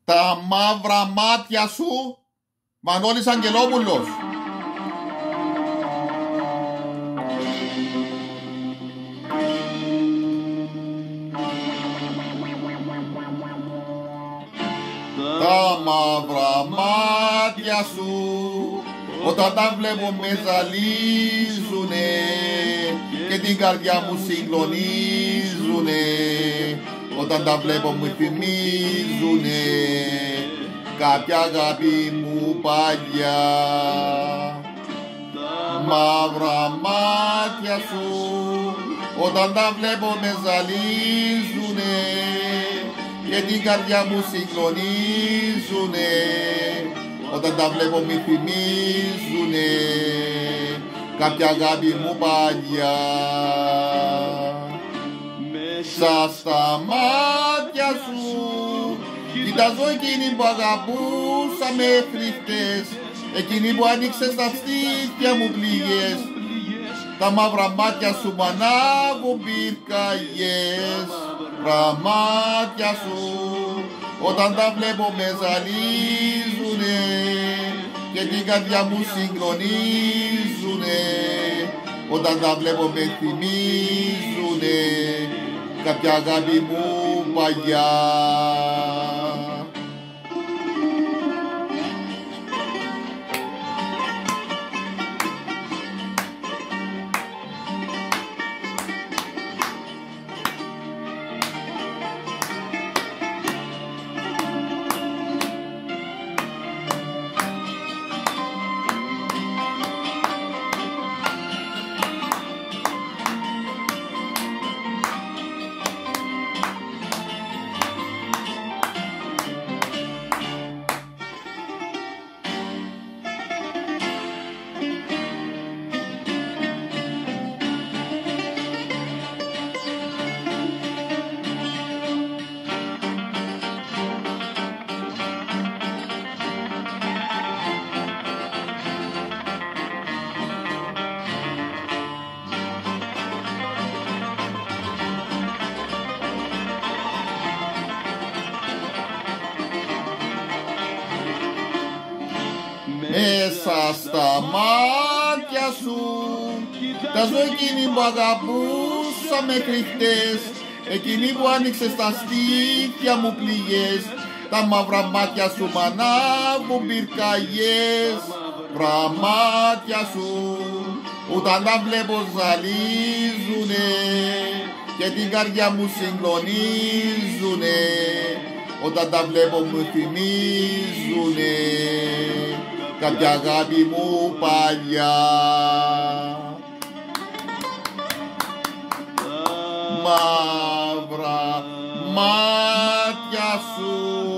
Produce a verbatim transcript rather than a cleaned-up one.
Τα μαύρα μάτια σου, Μανώλης Αγγελόπουλος. Τα μαύρα μάτια σου, όταν τα βλέπω με ζαλίζουνε και την καρδιά μου συγκλονίζουνε. Όταν τα βλέπω μου θυμίζουνε κάποια αγάπη μου παλιά. Μαύρα μάτια σου, όταν τα βλέπω με ζαλίζουνε και την καρδιά μου συγκλονίζουνε. Όταν τα βλέπω μη θυμίζουνε κάποια αγάπη μου παλιά. Μέσα στα μάτια σου κοιτάζω εκείνη που αγαπούσα μέχρι χτες, εκείνη που άνοιξε στα στήθια μου πληγές. Τα μαύρα μάτια σου μ' ανάβουν πυρκαγιές. Μαύρα μάτια σου, όταν τα βλέπω με ζαλίζουνε και την καρδιά μου συγκλονίζουνε. Όταν τα βλέπω με θυμίζουνε κάποια αγάπη μου παλιά. Μέσα στα μάτια σου κοιτάζω εκείνη που αγαπούσα μέχρι χτες, εκείνη που άνοιξε στα στήθια μου πληγές. Τα μαύρα μάτια σου μ' ανάβουν πυρκαγιές. Μαύρα μάτια σου, όταν τα βλέπω ζαλίζουνε και την καρδιά μου συγκλονίζουνε. Όταν τα βλέπω μου θυμίζουνε κάποια αγάπη μου παλιά. Μαύρα μάτια σου.